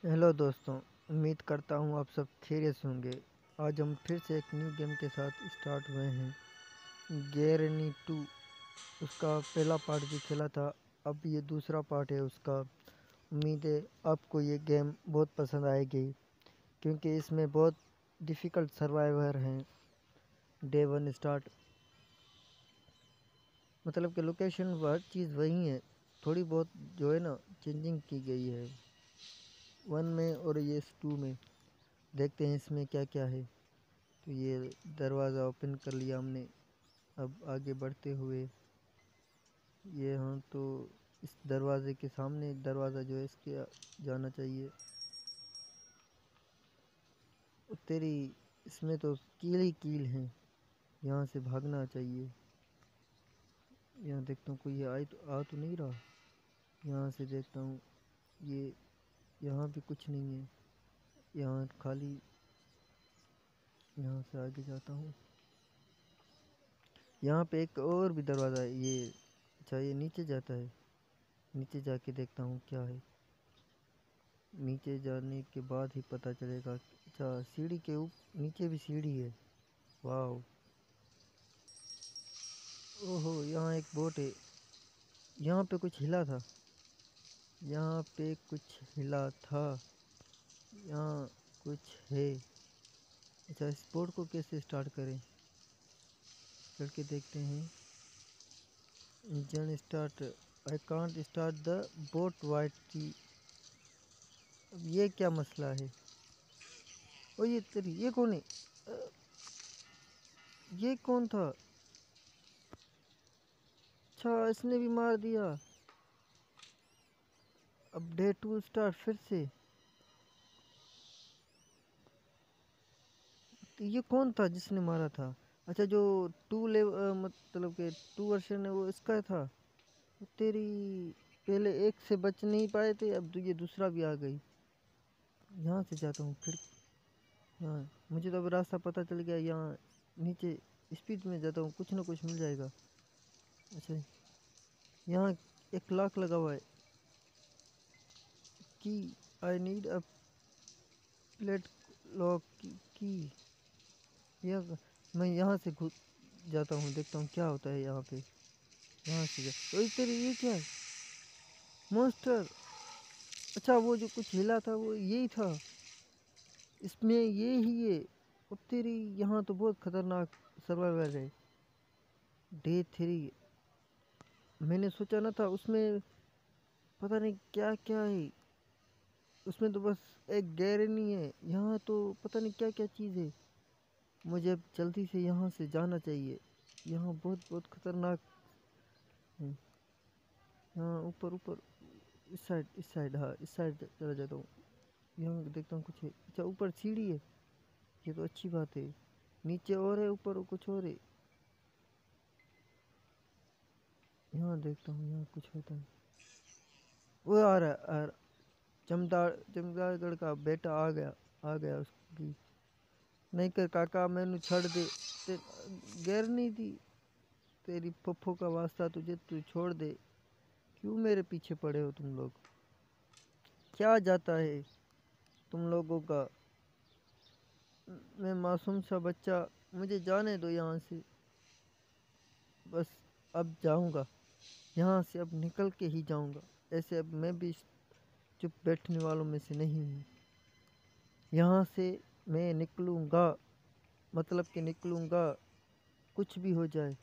Hello दोस्तों, उम्मीद करता हूँ आप सब खैरियत से होंगे। आज हम फिर से एक न्यू गेम के साथ स्टार्ट हुए हैं। गेरनी 2 उसका पहला पार्ट भी खेला था, अब ये दूसरा पार्ट है उसका। उम्मीद है आपको ये गेम बहुत पसंद आएगी क्योंकि इसमें बहुत डिफ़िकल्ट सर्वाइवर हैं। डे 1 स्टार्ट मतलब कि लोकेशन हर चीज़ वही है, थोड़ी बहुत जो है ना चेंजिंग की गई है 1 में और ये 2 में। देखते हैं इसमें क्या क्या है। तो ये दरवाज़ा ओपन कर लिया हमने। अब आगे बढ़ते हुए ये तो इस दरवाज़े के सामने दरवाज़ा जो है इसके जाना चाहिए। तेरी इसमें तो कील ही कील हैं, यहाँ से भागना चाहिए। यहाँ देखता हूँ कोई आ तो नहीं रहा। यहाँ से देखता हूँ ये यहाँ भी कुछ नहीं है, यहाँ खाली। यहाँ से आगे जाता हूँ, यहाँ पे एक और भी दरवाज़ा है। ये अच्छा ये नीचे जाता है, नीचे जाके देखता हूँ क्या है। नीचे जाने के बाद ही पता चलेगा। अच्छा सीढ़ी के नीचे भी सीढ़ी है। वाह, ओहो यहाँ एक बोट है। यहाँ पे कुछ हिला था, यहाँ पे कुछ हिला था, यहाँ कुछ है। अच्छा इस बोट को कैसे स्टार्ट करें, करके देखते हैं। Engine start, I can't start the boat wait टी। अब ये क्या मसला है। ओ ये तेरी ये कौन है, ये कौन था। अच्छा इसने भी मार दिया। अब डे 2 स्टार्ट फिर से। तो ये कौन था जिसने मारा था। अच्छा जो 2 लेवल मतलब के 2 वर्जन है वो इसका था। तो तेरी पहले एक से बच नहीं पाए थे, अब तो ये दूसरा भी आ गई। यहाँ से जाता हूँ फिर। हाँ मुझे तो अब रास्ता पता चल गया। यहाँ नीचे स्पीड में जाता हूँ, कुछ ना कुछ मिल जाएगा। अच्छा यहाँ 1 लाख लगा हुआ है। की I need a plate lock key. यह मैं यहाँ से घुस जाता हूँ, देखता हूँ क्या होता है यहाँ पे। यहाँ से जा तेरी ये क्या है मॉन्स्टर। अच्छा वो जो कुछ हिला था वो यही था, इसमें ये ही है। और तेरी यहाँ तो बहुत खतरनाक सर्वाइवर है। डे 3 मैंने सोचा ना था उसमें पता नहीं क्या क्या है। उसमें तो बस एक गैरनी है, यहाँ तो पता नहीं क्या क्या चीज़ है। मुझे अब जल्दी से यहाँ से जाना चाहिए, यहाँ बहुत बहुत खतरनाक है। यहाँ ऊपर ऊपर इस साइड हाँ इस साइड चला जाता हूँ। यहाँ देखता हूँ कुछ है। अच्छा ऊपर सीढ़ी है, ये तो अच्छी बात है। नीचे और है, ऊपर कुछ और है। यहाँ देखता हूँ यहाँ कुछ होता है। वो आ रहा है जमदारगढ़ का बेटा आ गया उसकी। नहीं कर काका मैनू छड़ दे, गैर नहीं थी। तेरी पप्पो का वास्ता तुझे, तू छोड़ दे। क्यों मेरे पीछे पड़े हो तुम लोग, क्या जाता है तुम लोगों का। मैं मासूम सा बच्चा, मुझे जाने दो यहाँ से। बस अब जाऊँगा यहाँ से, अब निकल के ही जाऊँगा। ऐसे अब मैं भी चुप बैठने वालों में से नहीं हूँ। यहाँ से मैं निकलूँगा, मतलब कि निकलूँगा कुछ भी हो जाए।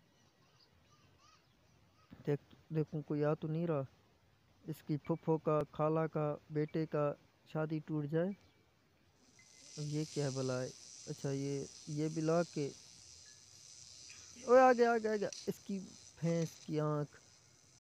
देखूँ कोई आ तो नहीं रहा। इसकी फुफ्फो का, खाला का, बेटे का शादी टूट जाए। अब ये क्या भला है। अच्छा ये भी ला के, ओए आ गया। इसकी भैंस की आँख,